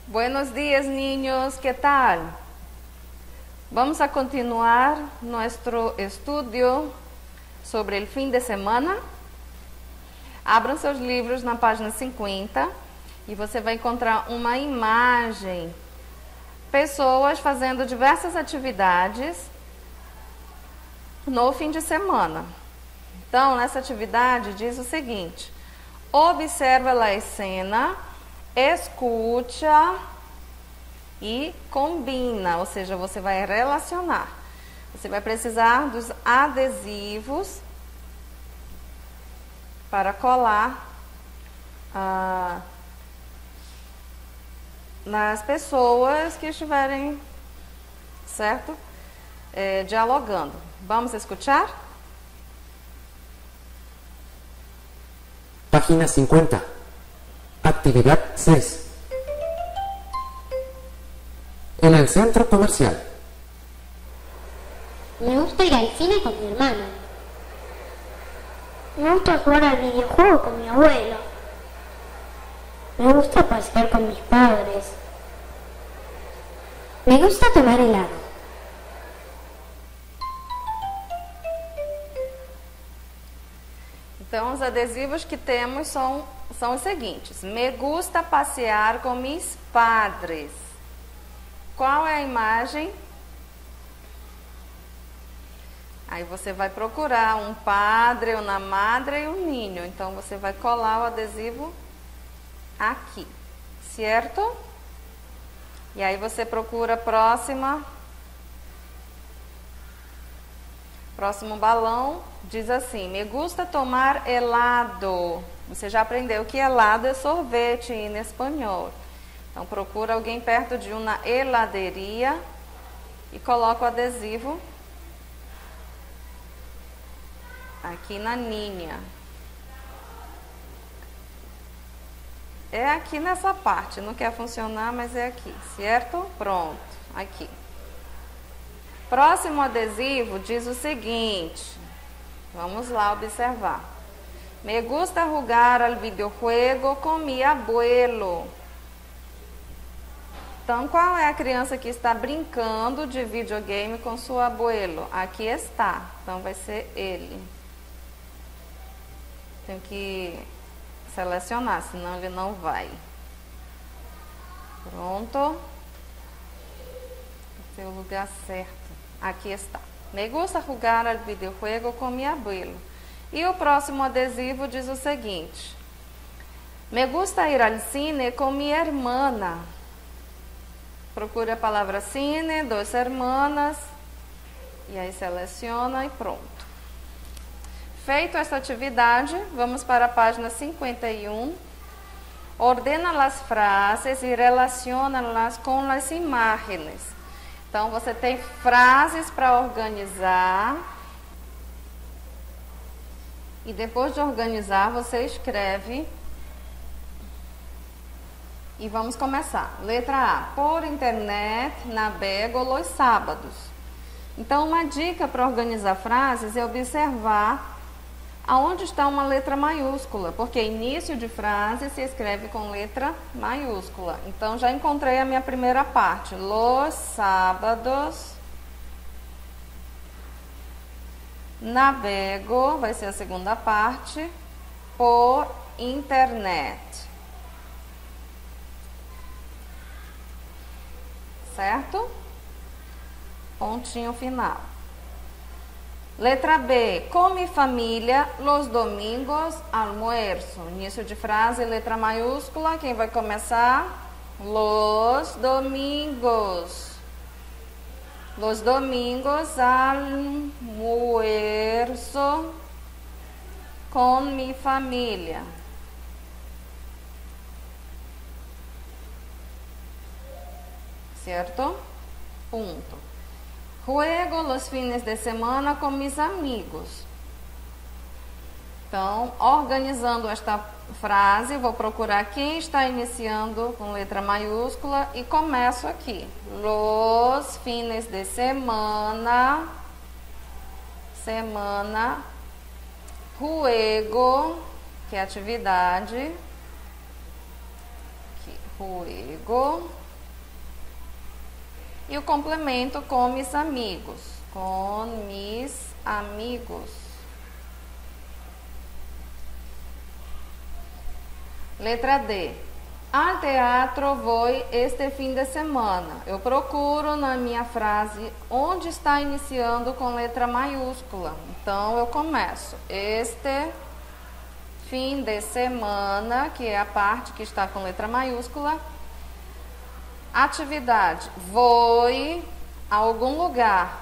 Buenos días, niños, ¿qué tal? Vamos a continuar nuestro estudio sobre el fin de semana. Abram seus livros na página 50 e você vai encontrar uma imagem. Pessoas fazendo diversas atividades no fim de semana. Então, nessa atividade diz o seguinte: observa a escena, escuta e combina, ou seja, você vai relacionar. Você vai precisar dos adesivos para colar nas pessoas que estiverem, certo? Dialogando. Vamos escuchar? Página 50. Actividad 6. En el centro comercial. Me gusta ir al cine con mi hermano. Me gusta jugar al videojuego con mi abuelo. Me gusta pasear con mis padres. Me gusta tomar helado. Então, os adesivos que temos são os seguintes: me gusta passear com mis padres. Qual é a imagem? Aí você vai procurar um padre, uma madre e um ninho. Então, você vai colar o adesivo aqui, certo? E aí você procura próximo balão, diz assim: me gusta tomar helado. Você já aprendeu que helado é sorvete em espanhol. Então procura alguém perto de uma heladeria e coloca o adesivo aqui na linha. É aqui nessa parte, não quer funcionar, mas é aqui, certo? Pronto, aqui. Próximo adesivo diz o seguinte, vamos lá observar. Me gusta jugar al videojuego con mi abuelo. Então, qual é a criança que está brincando de videogame com seu abuelo? Aqui está, então vai ser ele. Tem que selecionar, senão ele não vai. Pronto. Esse é o lugar certo. Aqui está. Me gusta jugar al videojuego com mi abuelo. E o próximo adesivo diz o seguinte: me gusta ir al cine com mi hermana. Procure a palavra cine, duas hermanas, e aí seleciona e pronto. Feito essa atividade, vamos para a página 51. Ordena as frases e relaciona-las com as imagens. Então, você tem frases para organizar. E depois de organizar, você escreve. E vamos começar. Letra A. Por internet, navego los sábados. Então, uma dica para organizar frases é observar aonde está uma letra maiúscula, porque início de frase se escreve com letra maiúscula. Então, já encontrei a minha primeira parte. Los sábados, navego, vai ser a segunda parte, por internet. Certo? Pontinho final. Letra B. Com mi família, los domingos, almuerzo. Início de frase, letra maiúscula. Quem vai começar? Los domingos. Los domingos, almuerzo com mi família. Certo? Ponto. Juego los fines de semana com mis amigos. Então, organizando esta frase, vou procurar quem está iniciando com letra maiúscula e começo aqui. Los fines de semana, juego, que é atividade. Aqui. juego. E o complemento com mis amigos. Com mis amigos. Letra D. Al teatro vou este fim de semana. Eu procuro na minha frase onde está iniciando com letra maiúscula. Então, eu começo. Este fim de semana, que é a parte que está com letra maiúscula. Atividade. Vou a algum lugar.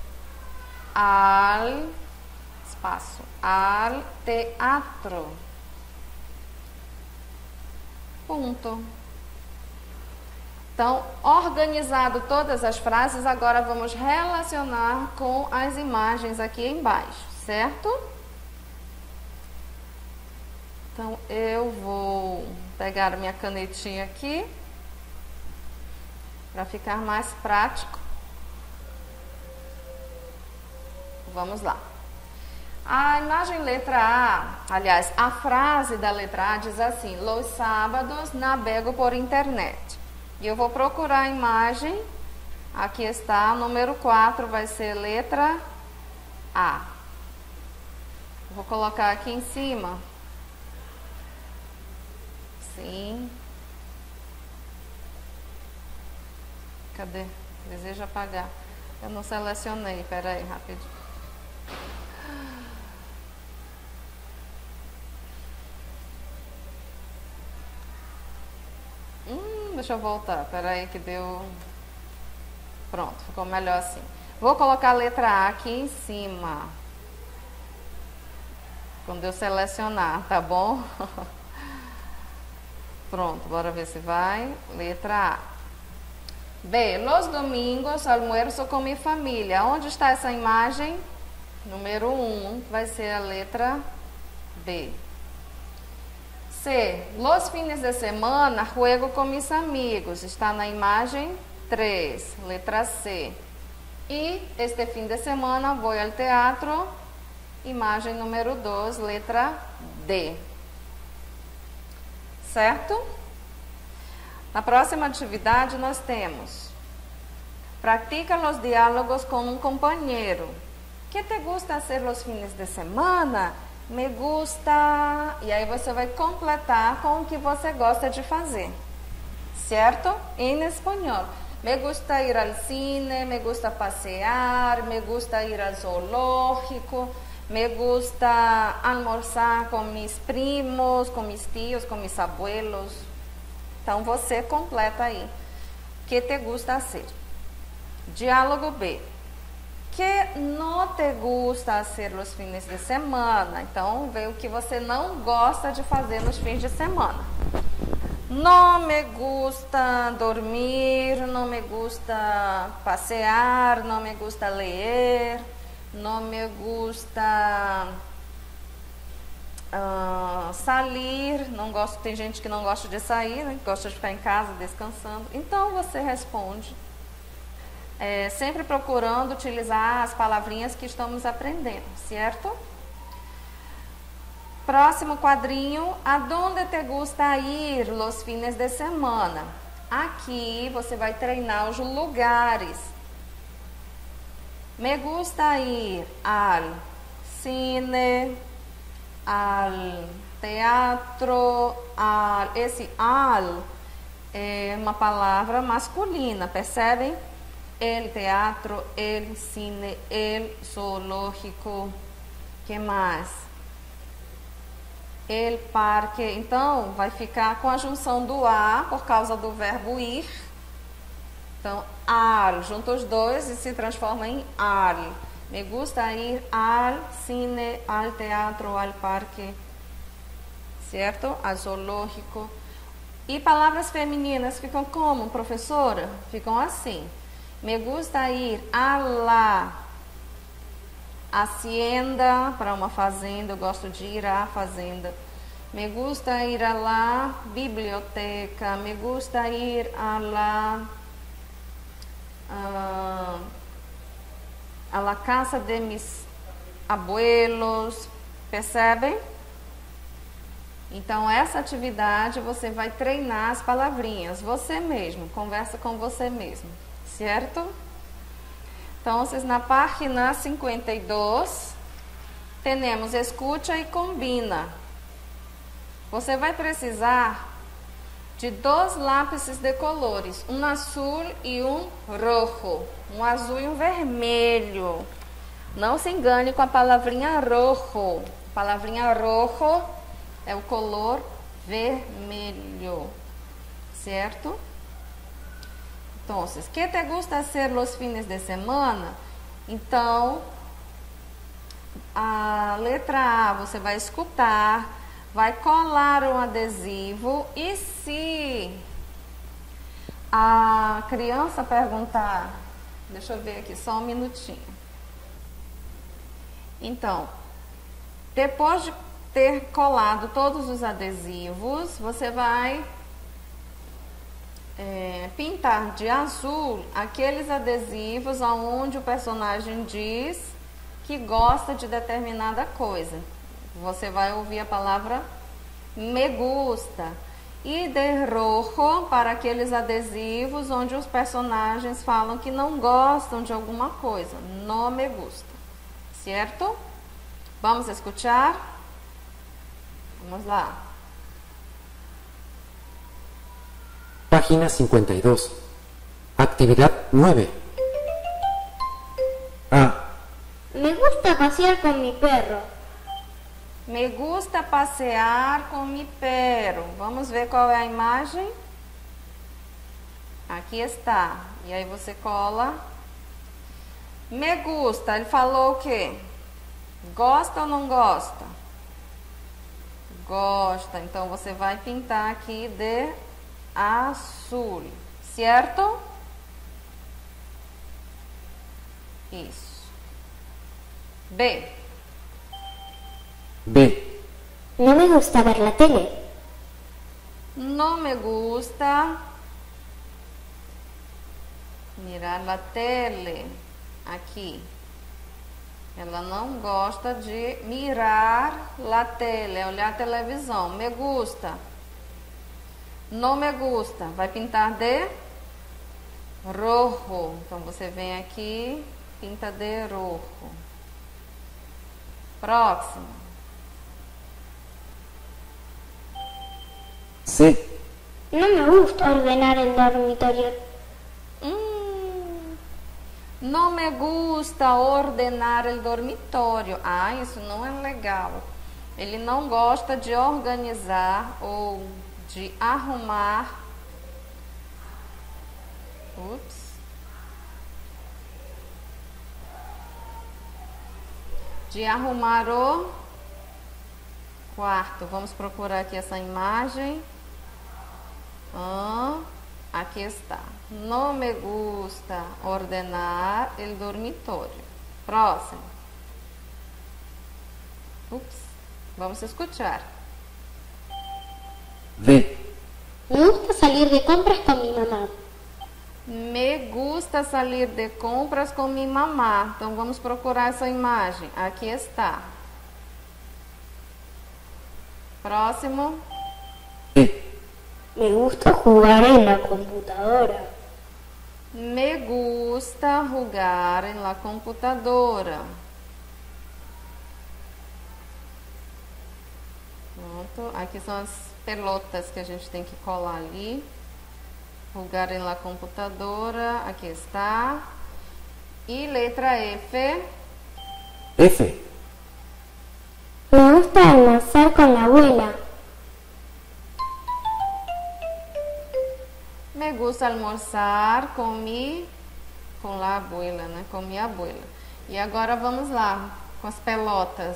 Al teatro. Ponto. Então, organizado todas as frases, agora vamos relacionar com as imagens aqui embaixo, certo? Então, eu vou pegar minha canetinha aqui, para ficar mais prático. Vamos lá. A imagem letra A, aliás, a frase da letra A diz assim: Los sábados navego por internet. E eu vou procurar a imagem. Aqui está, número 4 vai ser letra A. Vou colocar aqui em cima. Sim. Cadê? Deseja apagar. Eu não selecionei, peraí, rapidinho. Deixa eu voltar, peraí que deu... Pronto, ficou melhor assim. Vou colocar a letra A aqui em cima. Quando eu selecionar, tá bom? Pronto, bora ver se vai. Letra A. B. Los domingos almuerzo com minha família. Onde está essa imagem? Número 1 vai ser a letra B. C. Los fines de semana juego com mis amigos. Está na imagem 3, letra C. E este fim de semana vou ao teatro. Imagem número 2, letra D. Certo? Na próxima atividade nós temos: practica los diálogos com um companheiro. Que te gusta hacer los fines de semana? Me gusta. E aí você vai completar com o que você gosta de fazer. Certo? Em espanhol. Me gusta ir al cine, me gusta passear, me gusta ir al zoológico, me gusta almoçar com mis primos, com mis tios, com mis abuelos. Então você completa aí. Que te gusta hacer? Diálogo B. Que não te gusta hacer los fines de semana? Então, vê o que você não gosta de fazer nos fins de semana. Não me gusta dormir, não me gusta passear, não me gusta ler, não me gusta sair, não gosto, tem gente que não gosta de sair, né? Gosta de ficar em casa descansando. Então, você responde. Sempre procurando utilizar as palavrinhas que estamos aprendendo, certo? Próximo quadrinho, aonde te gusta ir los fines de semana? Aqui você vai treinar os lugares. Me gusta ir al cine, al teatro, esse al é uma palavra masculina, percebem? El teatro, el cine, el zoológico, que mais? El parque. Então, vai ficar com a junção do a por causa do verbo ir. Então, al, junta os dois e se transforma em al. Me gusta ir al cine, al teatro, al parque, certo? Al zoológico. E palavras femininas ficam como, professora? Ficam assim. Me gusta ir a la hacienda, para uma fazenda, eu gosto de ir à fazenda. Me gusta ir a la biblioteca, me gusta ir a la casa de mis abuelos, percebem? Então, essa atividade você vai treinar as palavrinhas, você mesmo, conversa com você mesmo, certo? Então, na página 52, temos escuta e combina. Você vai precisar de 2 lápis de colores, um azul e um rojo, um azul e um vermelho. Não se engane com a palavrinha rojo. A palavrinha rojo é o color vermelho, certo? Então, que te gusta hacer los fines de semana? Então, a letra A você vai escutar, vai colar um adesivo e se a criança perguntar, deixa eu ver aqui só um minutinho. Então, depois de ter colado todos os adesivos, você vai pintar de azul aqueles adesivos onde o personagem diz que gosta de determinada coisa. Você vai ouvir a palavra me gusta. E de rojo para aqueles adesivos onde os personagens falam que não gostam de alguma coisa. No me gusta. Certo? Vamos escutar? Vamos lá. Página 52. Actividad 9. A. Me gusta pasear con mi perro. Me gusta passear com mi perro. Vamos ver qual é a imagem? Aqui está. E aí você cola. Me gusta. Ele falou o quê? Gosta ou não gosta? Gosta. Então você vai pintar aqui de azul. Certo? Isso. B. B. No me gusta ver la tele. No me gusta mirar la tele. Aqui. Ela não gosta de mirar la tele, olhar a televisão. Me gusta. No me gusta. Vai pintar de rojo. Então você vem aqui, pinta de rojo. Próximo. C. No me gusta ordenar el dormitorio. Não me gusta ordenar el dormitório. Ah, isso não é legal. Ele não gosta de organizar ou de arrumar. De arrumar o quarto. Vamos procurar aqui essa imagem. Aqui está. No me gusta ordenar el dormitorio. Próximo. Vamos escuchar. D. Me gusta salir de compras con mi mamá. Me gusta salir de compras com minha mamá. Então vamos procurar essa imagem. Aqui está. Próximo. E. Me gusta jugar en la computadora. Me gusta jugar en la computadora. Pronto. Aqui são as pelotas que a gente tem que colar ali. Jugar en la computadora. Aqui está. E letra F. F. Me gusta almorzar con la abuela. Me gusta almoçar com la abuela, né? Com minha abuela. E agora vamos lá com as pelotas.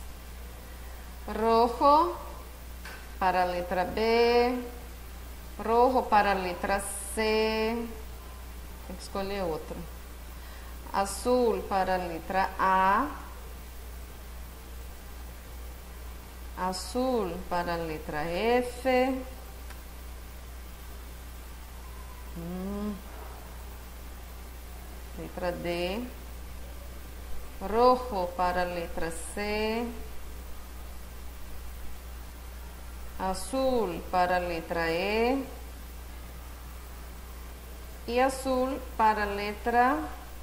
Rojo para a letra B. Rojo para a letra C. Tem que escolher outro. Azul para a letra A. Azul para a letra F. Letra D. Rojo para a letra C. Azul para a letra E. E azul para a letra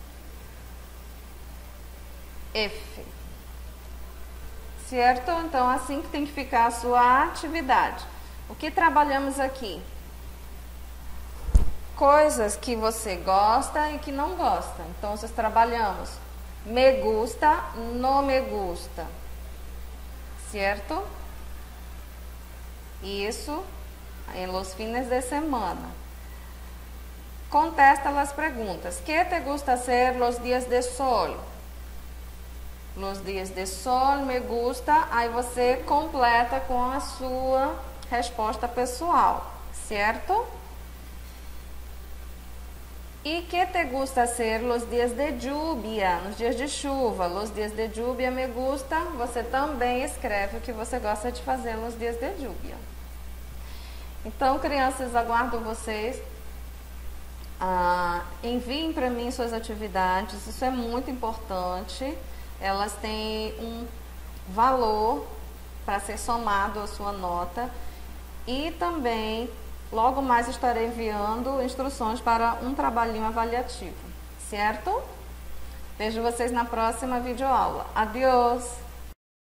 F. Certo? Então, assim que tem que ficar a sua atividade. O que trabalhamos aqui? Coisas que você gosta e que não gosta. Então, nós trabalhamos me gusta, no me gusta. Certo? Isso em los fines de semana. Contesta as perguntas. ¿Qué te gusta hacer los días de sol? Los dias de sol, me gusta. Aí você completa com a sua resposta pessoal, certo? E que te gusta hacer los dias de lluvia? Nos dias de chuva. Los dias de lluvia, me gusta. Você também escreve o que você gosta de fazer nos dias de lluvia. Então, crianças, aguardo vocês. Enviem para mim suas atividades. Isso é muito importante. Elas têm um valor para ser somado à sua nota. E também, logo mais estarei enviando instruções para um trabalhinho avaliativo, certo? Vejo vocês na próxima videoaula. Adiós!